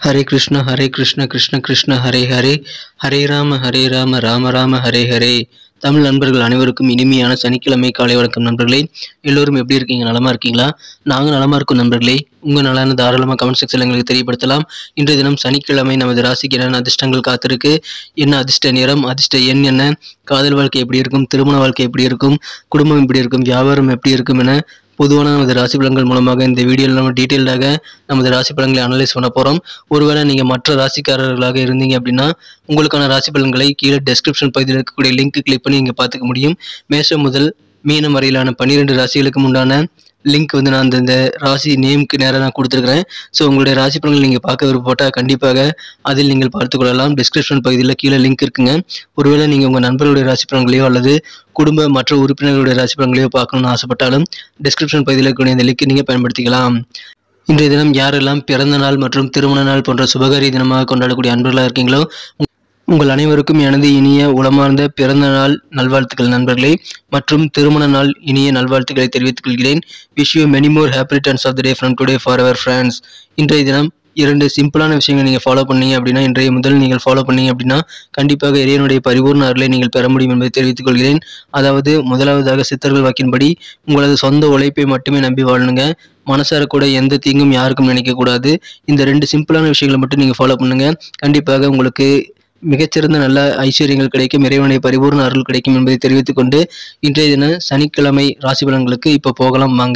ஹரே கிருஷ்ண கிருஷ்ண கிருஷ்ண ஹரே ஹரே, ஹரே ராம ராம ராம ஹரே ஹரே. தமிழ் நண்பர்கள் அனைவருக்கும் இனிமையான சனிக்கிழமை காலை வணக்கம் நண்பர்களே. எல்லோரும் எப்படி இருக்கீங்க? நலமா இருக்கீங்களா? நாங்கள் நலமா இருக்கோம் நண்பர்களே. உங்கள் நலன தாராளமாக கமெண்ட் செக்ஷனில் எங்களுக்கு தெரியப்படுத்தலாம். இன்றைய தினம் சனிக்கிழமை நமது ராசிக்கு என்னென்ன அதிர்ஷ்டங்கள் காத்திருக்கு, என்ன அதிர்ஷ்ட நிறம், அதிர்ஷ்ட எண் என்ன, காதல் வாழ்க்கை எப்படி இருக்கும், திருமண வாழ்க்கை எப்படி இருக்கும், குடும்பம் எப்படி இருக்கும், வியாபாரம் எப்படி இருக்கும் என பொதுவான நமது ராசி பலன்கள் மூலமாக இந்த வீடியோவில் நம்ம டீட்டெயில்டாக நமது ராசி பலன்களை அனலைஸ் பண்ண போகிறோம். ஒருவேளை நீங்கள் மற்ற ராசிக்காரர்களாக இருந்தீங்க அப்படின்னா உங்களுக்கான ராசி பலன்களை கீழே டெஸ்கிரிப்ஷன் பகுதியில் இருக்கக்கூடிய லிங்க் கிளிக் பண்ணி நீங்கள் பார்த்துக்க முடியும். மேஷம் முதல் மீனம் வரையிலான 12 ராசிகளுக்கு உண்டான லிங்க் வந்து நான் இந்த ராசி நேமுக்கு நேராக நான் கொடுத்துருக்கிறேன். ஸோ உங்களுடைய ராசி பலன்கள் நீங்கள் பார்க்க விருப்பப்பட்டால் கண்டிப்பாக அதில் நீங்கள் பார்த்துக்கொள்ளலாம். டிஸ்கிரிப்ஷன் பகுதியில் கீழே லிங்க் இருக்குங்க. ஒருவேளை நீங்கள் உங்கள் நண்பர்களுடைய ராசி பலன்களையோ அல்லது குடும்ப மற்ற உறுப்பினர்களுடைய ராசி பலன்களையோ பார்க்கணும்னு ஆசைப்பட்டாலும் டிஸ்கிரிப்ஷன் பகுதியில் இருக்கக்கூடிய இந்த லிங்க் நீங்கள் பயன்படுத்திக்கலாம். இன்றைய தினம் யாரெல்லாம் பிறந்த நாள் மற்றும் திருமண நாள் போன்ற சுபகாரிய தினமாக கொண்டாடக்கூடிய அன்பர்களாக இருக்கீங்களோ உங்கள் அனைவருக்கும் எனது இனிய உளமார்ந்த பிறந்த நாள் நல்வாழ்த்துக்கள் நண்பர்களே. மற்றும் திருமண நாள் இனிய நல்வாழ்த்துக்களை தெரிவித்துக் கொள்கிறேன். Wish you many more happy returns of the day from today for our friends. இன்றைய தினம் 2 சிம்பிளான விஷயங்கள் நீங்கள் ஃபாலோ பண்ணீங்க அப்படின்னா, இன்றைய முதல் நீங்கள் ஃபாலோ பண்ணீங்க அப்படின்னா கண்டிப்பாக இறைவனுடைய பரிபூர்ண அருளை நீங்கள் பெற முடியும் என்பதை தெரிவித்துக் கொள்கிறேன். அதாவது முதலாவதாக சித்தர்கள் வாக்கின்படி உங்களது சொந்த உழைப்பை மட்டுமே நம்பி வாழணுங்க. மனசார கூட எந்த தீங்கும் யாருக்கும் நினைக்கக்கூடாது. இந்த 2 சிம்பிளான விஷயங்களை மட்டும் நீங்கள் ஃபாலோ பண்ணுங்க. கண்டிப்பாக உங்களுக்கு மிகச்சிறந்த நல்ல ஐஸ்வர்யங்கள் கிடைக்கும், இறைவனுடைய பரிபூர்ண அருள் கிடைக்கும் என்பதை தெரிவித்துக் கொண்டு இன்றைய தின சனிக்கிழமை ராசி பலன்களுக்கு இப்போ போகலாம் வாங்க.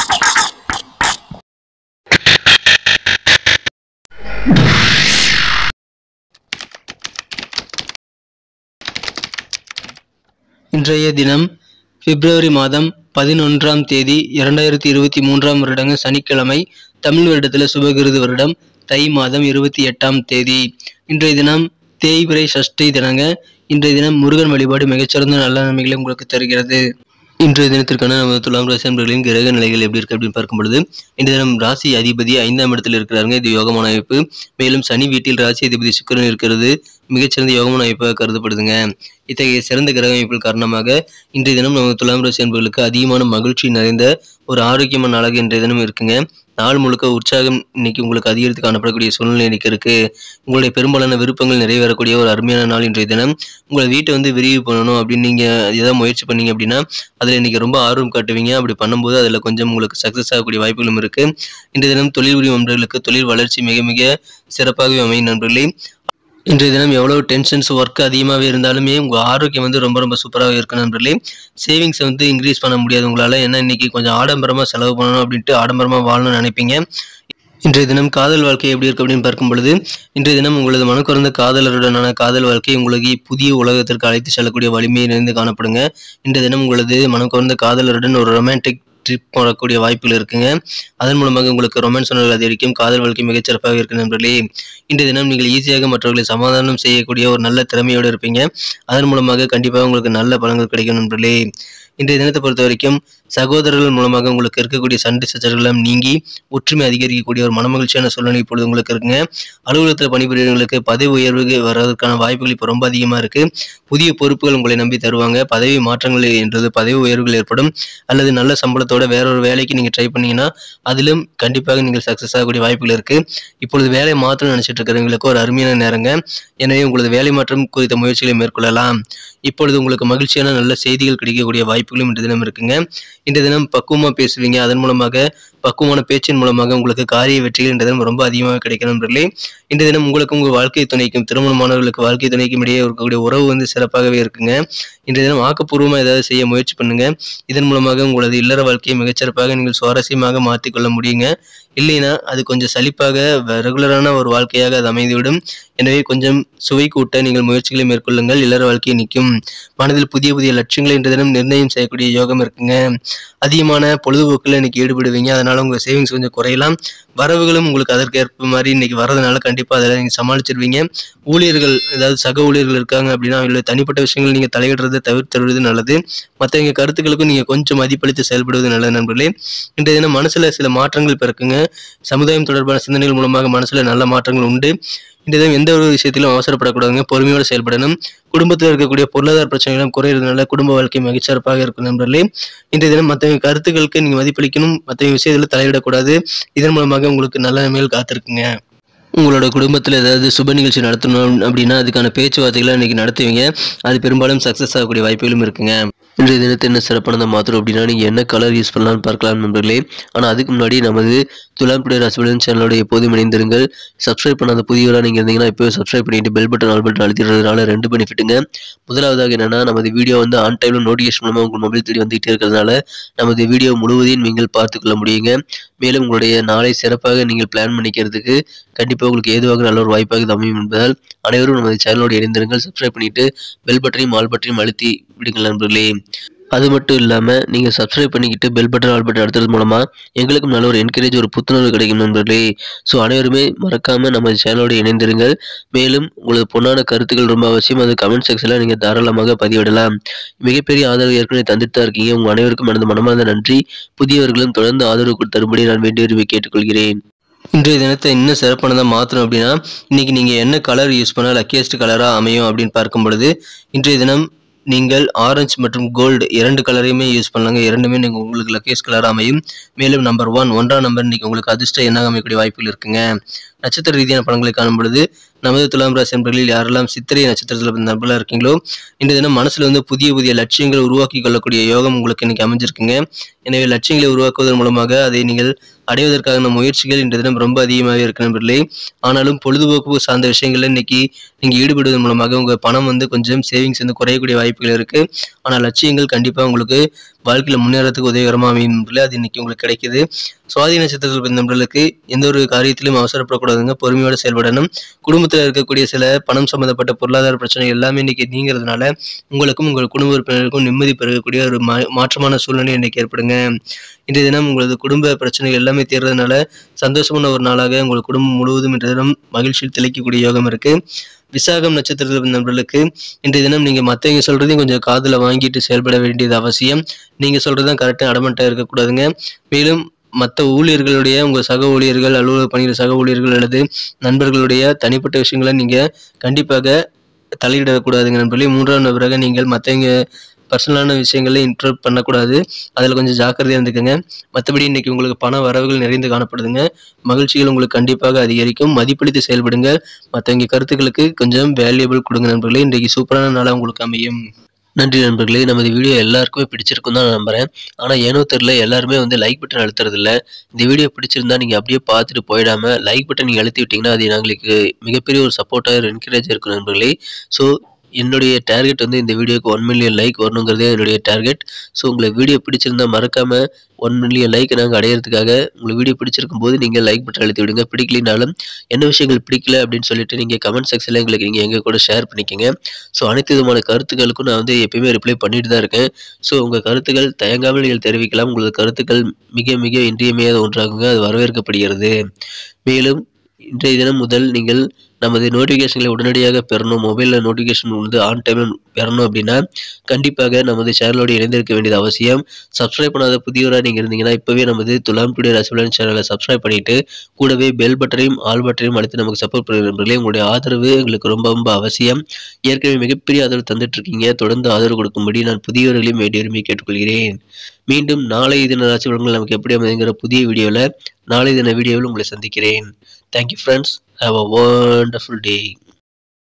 இன்றைய தினம் பிப்ரவரி மாதம் 11ஆம் தேதி 2023ஆம் வருடங்க சனிக்கிழமை. தமிழ் வருடத்தில் சுபகிருது வருடம் தை மாதம் 28ஆம் தேதி. இன்றைய தினம் தேய்பிறை சஷ்டி தினங்க. இன்றைய தினம் முருகன் வழிபாடு மிகச்சிறந்த நல்ல நன்மைகளை உங்களுக்கு தருகிறது. இன்றைய தினத்திற்கான நமது துலாம் ராசி நண்பர்களின் கிரக நிலைகள் எப்படி இருக்கு அப்படின்னு பார்க்கும் பொழுது இன்றைய தினம் ராசி அதிபதி 5ஆம் இடத்தில் இருக்கிறாருங்க. இது யோகமான அமைப்பு. மேலும் சனி வீட்டில் ராசி அதிபதி சுக்கிரன் இருக்கிறது மிகச்சிறந்த யோகமான அமைப்பாக கருதப்படுதுங்க. இத்தகைய சிறந்த கிரக அமைப்புகள் காரணமாக இன்றைய தினம் நமது துலாம் ராசி நண்பர்களுக்கு அதிகமான மகிழ்ச்சி நிறைந்த ஒரு ஆரோக்கியமான நாளாக இன்றைய தினம் இருக்குங்க. நாள் முழுக்க உற்சாகம் இன்னைக்கு உங்களுக்கு அதிகரித்து காணப்படக்கூடிய சூழ்நிலை இன்னைக்கு இருக்கு. உங்களுடைய பெரும்பாலான விருப்பங்கள் நிறைவேறக்கூடிய ஒரு அருமையான நாள் இன்றைய தினம். உங்களை வீட்டை வந்து விரிவு பண்ணணும் அப்படின்னு நீங்க ஏதாவது முயற்சி பண்ணீங்க அப்படின்னா அதில் இன்னைக்கு ரொம்ப ஆர்வம் காட்டுவீங்க. அப்படி பண்ணும்போது அதில் கொஞ்சம் உங்களுக்கு சக்சஸ் ஆகக்கூடிய வாய்ப்புகளும் இருக்கு. இன்றைய தினம் தொழில் புரியும் நண்பர்களுக்கு தொழில் வளர்ச்சி மிக மிக சிறப்பாகவே அமையும் நண்பர்களே. இன்றைய தினம் எவ்வளவு டென்ஷன்ஸ் ஒர்க் அதிகமாகவே இருந்தாலுமே உங்கள் ஆரோக்கியம் வந்து ரொம்ப ரொம்ப சூப்பராக இருக்கு நண்பர்களே. சேவிங்ஸை வந்து இன்க்ரீஸ் பண்ண முடியாது உங்களால். ஏன்னா இன்னைக்கு கொஞ்சம் ஆடம்பரமாக செலவு பண்ணணும் அப்படின்ட்டு ஆடம்பரமாக வாழணும்னு நினைப்பீங்க. இன்றைய தினம் காதல் வாழ்க்கை எப்படி இருக்கு அப்படின்னு பார்க்கும் பொழுது இன்றைய தினம் உங்களது மனக்குறந்த காதலருடனான காதல் வாழ்க்கை உங்களுக்கு புதிய உலகத்திற்கு அழைத்து செல்லக்கூடிய வலிமை நிறைந்து காணப்படுங்க. இன்றைய தினம் உங்களது மனக்குறந்த காதலருடன் ஒரு ரொமான்டிக் ட்ரிப் போடக்கூடிய வாய்ப்புகள் இருக்குங்க. அதன் மூலமாக உங்களுக்கு ரொமான்ஸ் உணர்வுகள் அதிகரிக்கும். காதல் வாழ்க்கை மிகச்சிறப்பாக இருக்கு நண்பர்களே. இன்றைய தினம் நீங்கள் ஈஸியாக மற்றவர்களை சமாதானம் செய்யக்கூடிய ஒரு நல்ல திறமையோடு இருப்பீங்க. அதன் மூலமாக கண்டிப்பாக உங்களுக்கு நல்ல பலன்கள் கிடைக்கும் நண்பர்களே. இன்றைய தினத்தை பொறுத்த வரைக்கும் சகோதரர்கள் மூலமாக உங்களுக்கு இருக்கக்கூடிய சண்டை சச்சரவுகள் நீங்கி ஒற்றுமை அதிகரிக்கக்கூடிய ஒரு மனமகிழ்ச்சியான சூழ்நிலை இப்பொழுது உங்களுக்கு இருக்குங்க. அலுவலகத்தில் பணிபுரியவர்களுக்கு பதவி உயர்வு வர்றதுக்கான வாய்ப்புகள் இப்போ ரொம்ப அதிகமாக இருக்கு. புதிய பொறுப்புகள் உங்களை நம்பி தருவாங்க. பதவி மாற்றங்கள் என்றது பதவி உயர்வுகள் ஏற்படும். அல்லது நல்ல சம்பளத்தோட வேறொரு வேலைக்கு நீங்கள் ட்ரை பண்ணீங்கன்னா அதிலும் கண்டிப்பாக நீங்கள் சக்ஸஸ் ஆகக்கூடிய வாய்ப்புகள் இருக்கு. இப்பொழுது வேலை மாற்றம் நினைச்சிட்டு இருக்கிறவங்களுக்கு ஒரு அருமையான நேரங்க. எனவே உங்களது வேலை மாற்றம் குறித்த முயற்சிகளை மேற்கொள்ளலாம். இப்பொழுது உங்களுக்கு மகிழ்ச்சியான நல்ல செய்திகள் கிடைக்கக்கூடிய வாய்ப்புகளும் இன்றைய தினம் இருக்குங்க. இன்றைய தினம் பக்குவமாக பேசுவீங்க. அதன் மூலமாக பக்குவமான பேச்சின் மூலமாக உங்களுக்கு காரிய வெற்றிகள் இன்றைய தினம் ரொம்ப அதிகமாக கிடைக்கும் நண்பர்களே. இன்றைய தினம் உங்களுக்கு உங்கள் வாழ்க்கை துணைக்கும் திருமணமானவர்களுக்கு வாழ்க்கை துணைக்கும் இடையே இருக்கக்கூடிய உறவு வந்து சிறப்பாகவே இருக்குங்க. இன்றைய தினம் ஆக்கப்பூர்வமாக ஏதாவது செய்ய முயற்சி பண்ணுங்க. இதன் மூலமாக உங்களது இல்லற வாழ்க்கையை மிகச்சிறப்பாக நீங்கள் சுவாரஸ்யமாக மாற்றிக்கொள்ள முடியுங்க. இல்லைன்னா அது கொஞ்சம் சலிப்பாக ரெகுலரான ஒரு வாழ்க்கையாக அது அமைந்துவிடும். எனவே கொஞ்சம் சுவை கூட்ட நீங்கள் முயற்சிகளை மேற்கொள்ளுங்கள். இல்லற வாழ்க்கையை நிற்கும். மனதில் புதிய புதிய லட்சியங்களை இன்றைய தினம் நிர்ணயம் செய்யக்கூடிய யோகம் இருக்குங்க. அதிகமான பொழுதுபோக்கில் இன்னைக்கு ஈடுபடுவீங்க. அதனால உங்க சேவிங்ஸ் கொஞ்சம் குறையலாம். வரவுகளும் உங்களுக்கு அதற்கு ஏற்ப மாதிரி இன்னைக்கு வரதுனால கண்டிப்பாக அதில் நீங்கள் சமாளிச்சிருவீங்க. ஊழியர்கள் ஏதாவது சக ஊழியர்கள் இருக்காங்க அப்படின்னா அவங்களுடைய தனிப்பட்ட விஷயங்கள் நீங்கள் தலையிடுறதை தவிர்த்துடுவது நல்லது. மற்றவங்க கருத்துக்களுக்கும் நீங்கள் கொஞ்சம் மதிப்பளித்து செயல்படுவது நல்லது நண்பர்களே. இன்றைய தினம் மனசுல சில மாற்றங்கள் பிறக்குங்க. சமுதாயம் தொடர்பான சிந்தனைகள் மூலமாக மனசுல நல்ல மாற்றங்கள் உண்டு. இன்றைய தினம் எந்த ஒரு விஷயத்திலும் அவசரப்படக்கூடாதுங்க. பொறுமையோடு செயல்படணும். குடும்பத்தில் இருக்கக்கூடிய பொருளாதார பிரச்சனைகளும் குறையிறதுனால குடும்ப வாழ்க்கை மிகச்சிறப்பாக இருக்கும் நண்பர்களே. இன்றைய தினம் மற்றவங்க கருத்துக்களுக்கு நீங்கள் மதிப்பளிக்கணும். மற்றவங்க விஷயத்தில் தலையிடக்கூடாது. இதன் மூலமாக உங்களுக்கு நல்ல நன்மைகள் காத்திருக்குங்க. உங்களோட குடும்பத்தில் ஏதாவது சுப நிகழ்ச்சி நடத்தணும் அப்படின்னா அதுக்கான பேச்சுவார்த்தைகளை இன்றைக்கி நடத்துவீங்க. அது பெரும்பாலும் சக்ஸஸ் ஆகக்கூடிய வாய்ப்புகளும் இருக்குங்க. இன்றைய தினத்தை என்ன சிறப்பானதை மாற்றணும் அப்படின்னா நீங்கள் என்ன கலர் யூஸ் பண்ணலாம்னு பார்க்கலாம் நண்பர்களே. ஆனால் அதுக்கு முன்னாடி நமது துலாம் டுடே ராசி பலன் சேனலோட எப்போதும் இணைந்திருங்கள். சப்ஸ்கிரைப் பண்ணாத புதியவராக நீங்கள் இருந்தீங்கன்னா இப்போ சப்ஸ்கிரைப் பண்ணிட்டு பெல் பட்டன் ஆல் பட்டன் அழுத்திடுறதுனால 2 பெனிஃபிட்டுங்க. முதலாவதாக என்னன்னா நமது வீடியோ வந்து ஆன் டைமில் நோட்டிஃபிகேஷன் மூலமாக உங்கள் மொபைல் தேடி வந்துகிட்டே இருக்கிறதுனால நமது வீடியோ முழுவதையும் நீங்கள் பார்த்துக்கொள்ள முடியுங்க. மேலும் உங்களுடைய நாளை சிறப்பாக நீங்கள் பிளான் பண்ணிக்கிறதுக்கு கண்டிப்பாக உங்களுக்கு ஏதுவாக நல்ல ஒரு வாய்ப்பாக இது அமையும் என்பதால் அனைவரும் நமது சேனலோடு இணைந்திருங்கள். சப்ஸ்கிரைப் பண்ணிட்டு பெல் பட்டனையும் ஆல் பட்டனையும் அழுத்தி விடுங்கள் நண்பர்களே. அது மட்டும் இல்லாமல் நீங்கள் சப்ஸ்கிரைப் பண்ணிக்கிட்டு பெல் பட்டன் ஆல் பட்டன் அடுத்தது மூலமாக எங்களுக்கும் நல்ல ஒரு என்கரேஜ் ஒரு புத்துணர்வு கிடைக்கும் நண்பர்களே. ஸோ அனைவருமே மறக்காமல் நம்ம சேனலோடு இணைந்திருங்கள். மேலும் உங்களது பொன்னான கருத்துக்கள் ரொம்ப அவசியம். அது கமெண்ட் செக்ஷனில் நீங்கள் தாராளமாக பதிவிடலாம். மிகப்பெரிய ஆதரவு ஏற்கனவே தந்துட்டு தான் இருக்கீங்க. உங்கள் அனைவருக்கும் எனது மனமார்ந்த நன்றி. புதியவர்களும் தொடர்ந்து ஆதரவு தரும்படி நான் வேண்டி விரும்பி கேட்டுக்கொள்கிறேன். இன்றைய தினத்தை இன்னும் சிறப்பானதாக மாற்றணும் அப்படின்னா இன்றைக்கி நீங்கள் என்ன கலர் யூஸ் பண்ணால் லக்கியஸ்ட் கலராக அமையும் அப்படின்னு பார்க்கும் பொழுது இன்றைய தினம் நீங்கள் ஆரஞ்சு மற்றும் கோல்டு 2 கலரையுமே யூஸ் பண்ணலாங்க. இரண்டுமே நீங்கள் உங்களுக்கு லக்கியஸ்ட் கலராக அமையும். மேலும் நம்பர் 1 நம்பர் இன்றைக்கி உங்களுக்கு அதிர்ஷ்டம் எண்ணாக அமையக்கூடிய வாய்ப்புகள் இருக்குங்க. நட்சத்திர ரீதியான பலன்களை காணும் பொழுது நமது துலாம் ராசி நண்பர்களில் யாரெல்லாம் சித்திரை நட்சத்திரத்தில் நண்பர்களாக இருக்கீங்களோ இன்றைய தினம் மனசில் வந்து புதிய லட்சியங்களை உருவாக்கி கொள்ளக்கூடிய யோகம் உங்களுக்கு இன்றைக்கி அமைஞ்சிருக்குங்க. எனவே லட்சியங்களை உருவாக்குவதன் மூலமாக அதை நீங்கள் அடைவதற்கான முயற்சிகள் இன்றைய தினம் ரொம்ப அதிகமாகவே இருக்கு நண்பர்களே. ஆனாலும் பொழுதுபோக்கு சார்ந்த விஷயங்களில் இன்னைக்கு நீங்கள் ஈடுபடுவதன் மூலமாக உங்கள் பணம் வந்து கொஞ்சம் சேவிங்ஸ் வந்து குறையக்கூடிய வாய்ப்புகள் இருக்குது. ஆனால் லட்சியங்கள் கண்டிப்பாக உங்களுக்கு வாழ்க்கையில் முன்னேறதுக்கு உதவிகரமாக அமையும் நண்பர்களே. அது இன்னைக்கு உங்களுக்கு கிடைக்குது. சுவாதி நட்சத்திரத்தில் பிறந்த நண்பர்களுக்கு எந்த ஒரு காரியத்திலும் அவசரப்படக்கூடாதுங்க. பொறுமையோடு செயல்படணும். குடும்பத்தில் இருக்கக்கூடிய சில பணம் சம்பந்தப்பட்ட பொருளாதார பிரச்சனைகள் எல்லாமே இன்னைக்கு நீங்கிறதுனால உங்களுக்கும் உங்கள் குடும்ப உறுப்பினர்களுக்கும் நிம்மதி பெறக்கூடிய ஒரு மாற்றமான சூழ்நிலை இன்னைக்கு ஏற்படுங்க. இன்றைய தினம் உங்களது குடும்ப பிரச்சனைகள் எல்லாமே தீர்றதுனால சந்தோஷமான ஒரு நாளாக உங்கள் குடும்பம் முழுவதும் இன்றைய தினம் மகிழ்ச்சியில் திளைக்கக்கூடிய யோகம் இருக்கு. விசாகம் நட்சத்திரத்தில் நண்பர்களுக்கு இன்றைய தினம் நீங்கள் மற்றவங்க சொல்றதையும் கொஞ்சம் காதில் வாங்கிட்டு செயல்பட வேண்டியது அவசியம். நீங்கள் சொல்றதுதான் கரெக்டாக அடமெண்ட்டாக இருக்கக்கூடாதுங்க. மேலும் மற்ற ஊழியர்களுடைய உங்கள் சக ஊழியர்கள் அலுவலக பணியில் சக ஊழியர்கள் அல்லது நண்பர்களுடைய தனிப்பட்ட விஷயங்களை நீங்கள் கண்டிப்பாக தலையிடக்கூடாதுங்க நண்பர்களே. 3ஆம் நபராக நீங்கள் மற்றவங்க பர்சனலான விஷயங்களை இன்டர்ப்ட் பண்ணக்கூடாது. அதில் கொஞ்சம் ஜாக்கிரதையாக இருந்துக்கோங்க. மற்றபடி இன்னைக்கு உங்களுக்கு பண வரவுகள் நிறைந்து காணப்படுதுங்க. மகிழ்ச்சிகள் உங்களுக்கு கண்டிப்பாக அதிகரிக்கும். மதிப்பளித்து செயல்படுங்க. மற்றவங்க கருத்துக்களுக்கு கொஞ்சம் வேல்யூபிள் கொடுங்க நண்பர்களே. இன்றைக்கு சூப்பரான நாளாக உங்களுக்கு அமையும். நன்றி நண்பர்களே. நமது வீடியோ எல்லாருக்குமே பிடிச்சிருக்கும் தான் நான் நம்புகிறேன். ஆனால் ஏனோ தெரியல எல்லாருமே வந்து லைக் பட்டன் அழுத்துறது இல்லை. இந்த வீடியோ பிடிச்சிருந்தா நீங்கள் அப்படியே பார்த்துட்டு போயிடாமல் லைக் பட்டன் நீங்கள் அழுத்தி விட்டிங்கன்னா அது எங்களுக்கு மிகப்பெரிய ஒரு சப்போர்ட்டாக என்கரேஜ் இருக்கும் நண்பர்களே. ஸோ என்னுடைய டார்கெட் வந்து இந்த வீடியோக்கு 1 மில்லியன் லைக் வரணுங்கிறதே என்னுடைய டார்கெட். ஸோ உங்களுக்கு வீடியோ பிடிச்சிருந்தா மறக்காமல் 1 மில்லியன் லைக் நாங்கள் அடையிறதுக்காக உங்களுக்கு வீடியோ பிடிச்சிருக்கும் போது நீங்கள் லைக் பட்டன் அழுத்தி விடுங்க. பிடிக்கலினாலும் என்ன விஷயங்கள் பிடிக்கல அப்படின்னு சொல்லிட்டு நீங்கள் கமெண்ட் செக்ஷனில் எங்களுக்கு நீங்கள் எங்கள் கூட ஷேர் பண்ணிக்கோங்க. ஸோ அனைத்து விதமான கருத்துக்களுக்கும் நான் வந்து எப்பயுமே ரிப்ளை பண்ணிட்டு தான் இருக்கேன். ஸோ உங்கள் கருத்துக்கள் தயங்காமல் நீங்கள் தெரிவிக்கலாம். உங்களது கருத்துக்கள் மிக மிக இன்றியமையாத ஒன்றாகுங்க. அது வரவேற்கப்படுகிறது. மேலும் இன்றைய தினம் முதல் நீங்கள் நமது நோட்டிஃபிகேஷன்களை உடனடியாக பெறணும். மொபைலில் நோட்டிஃபிகேஷன் வந்து ஆன் டைமில் பெறணும் அப்படின்னா கண்டிப்பாக நமது சேனலோடு இணைந்திருக்க வேண்டியது அவசியம். சப்ஸ்கிரைப் பண்ணாத புதியவராக நீங்கள் இருந்தீங்கன்னா இப்போவே நமது துலாம் டுடே ராசி பலன் சேனலை சப்ஸ்கிரைப் பண்ணிவிட்டு கூடவே பெல் பட்டனையும் ஆல் பட்டனையும் அழுத்தி நமக்கு சப்போர்ட் பண்ணுற நண்பர்களே. உங்களுடைய ஆதரவு எங்களுக்கு ரொம்ப ரொம்ப அவசியம். ஏற்கனவே மிகப்பெரிய ஆதரவு தந்துட்டு இருக்கீங்க. தொடர்ந்து ஆதரவு கொடுக்கும்படி நான் புதியவர்களையும் வேண்டி விரும்பி கேட்டுக்கொள்கிறேன். மீண்டும் நாளை தின ராசி பலன்கள் நமக்கு எப்படி அமைதுங்கிற புதிய வீடியோவில் நாளை தின வீடியோவில் உங்களை சந்திக்கிறேன். Thank you friends. Have a wonderful day.